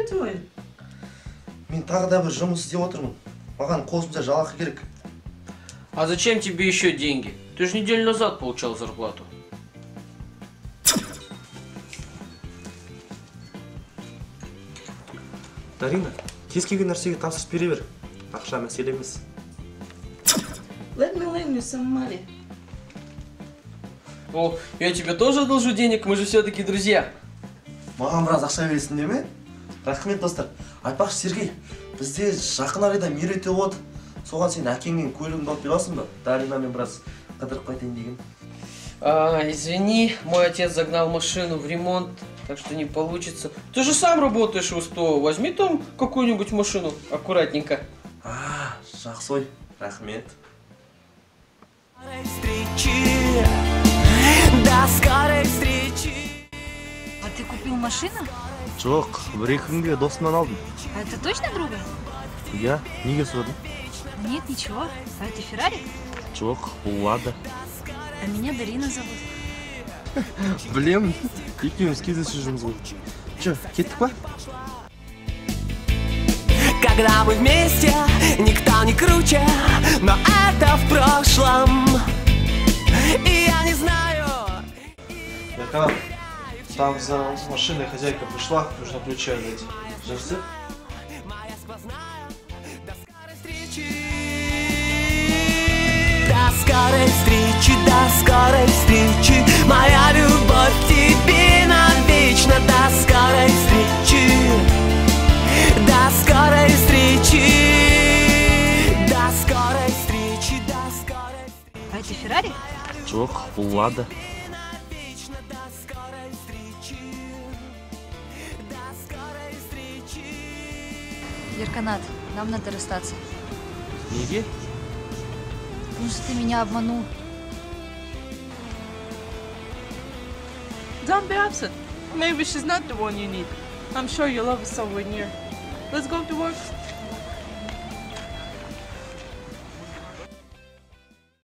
you doing? Мен тағы да бір жұмыс істеп отырмын. Маған қосымша жалақы керек. А зачем тебе еще деньги? Ты же неделю назад получал зарплату. Дарина, кез келген нәрсеге тапсырыс бере бер. Ақша мәселе емес. Let me lend you some money. О, я тебе тоже одолжу денег, мы же все-таки друзья. Маған біраз ақша бересіңдер ме? Рахмет достар. Айтпақшы Сергей, бізде жақын арада мереке болады. Соған сен әкеңнен көлігіңді алып берасың ба? Даринамен біраз қыдырып қайтайын деген. Извини, мой отец загнал машину в ремонт, так что не получится. Ты же сам работаешь у СТО, возьми там какую-нибудь машину, аккуратненько. Жақсы ой, рахмет. А ты купил машину? Жоқ, бір-екі күнге досымнан алдым. А это точно друга? Я, неге сұрадың? Нет, ничего. А это Феррари? Жоқ, бұл Лада. А меня Дарина зовут. Білемін, екеуміз кездесіп жүрміз ғой. Че, кеттік па? Когда мы вместе, никто не круче, но это в прошлом. И я не знаю. Ярканат, там за машиной хозяйка пришла, нужно ключи отдать. Жақсы? До скорой встречи, моя любовь тебе навечно. До скорой встречи, до скорой встречи, до скорой встречи, до скорой встречи. А это Феррари? Жоқ, бұл Лада. Ярканат, нам надо расстаться. Неге? Потому что ты меня обманул. Don't be upset. Maybe she's not the one you need. I'm sure your love is somewhere near. Let's go to work.